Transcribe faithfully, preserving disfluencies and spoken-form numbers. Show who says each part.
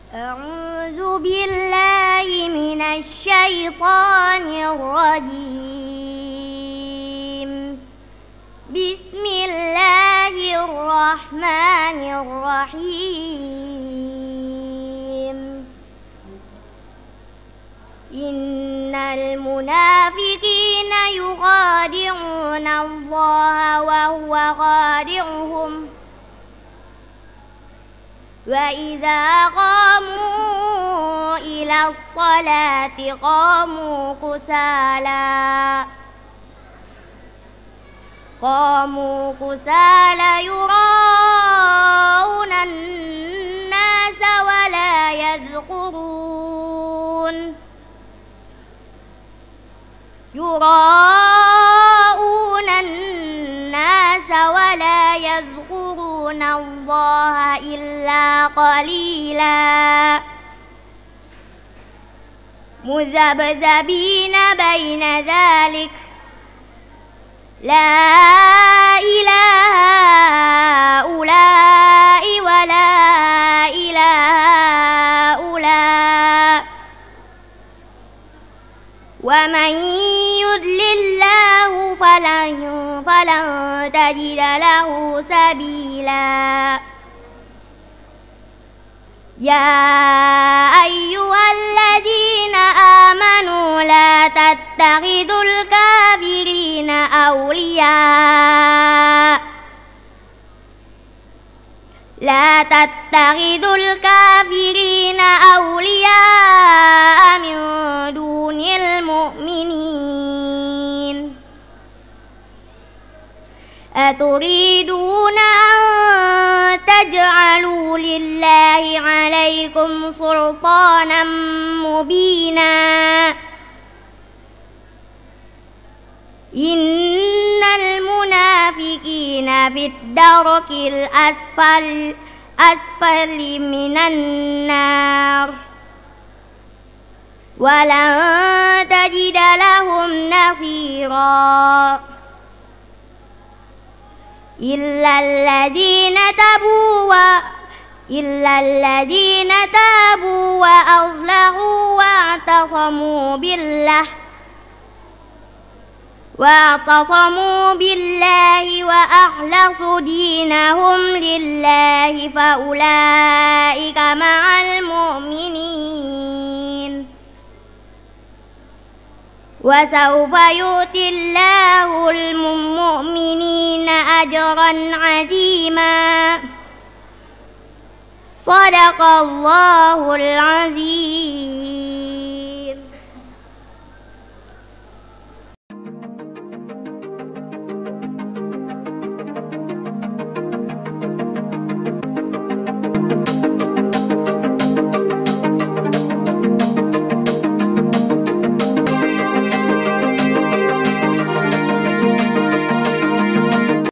Speaker 1: أعوذ بالله من الشيطان الرجيم. بسم الله الرحمن الرحيم. إن المنافقين يخادعون الله وهو خادعهم وإذا قاموا إلى الصلاة قاموا كسالى قاموا كسالى يراءون الناس ولا يذكرون يراءون الناس ولا يذكرون الله إلا قليلا مذبذبين بين ذلك لا إله هؤلاء ولا إله هؤلاء ومن يضلل الله فلن فلن تجد له سبيلا. يا أيها الذين آمنوا لا تتخذوا الكافرين أولياء لا تتخذوا الكافرين أولياء من دون المؤمنين. أتريدون أن تجعلوا لله عليكم سلطانا مبينا. إن المنافقين في الدرك الأسفل أسفل من النار ولن تجد لهم نصيرا إلا الذين تابوا إلا الذين تابوا وأصلحوا واعتصموا بالله واعتصموا بالله وأخلصوا دينهم لله فأولئك مع المؤمنين وسوف يؤتي الله المؤمنين أجرا عظيما. صدق الله العظيم.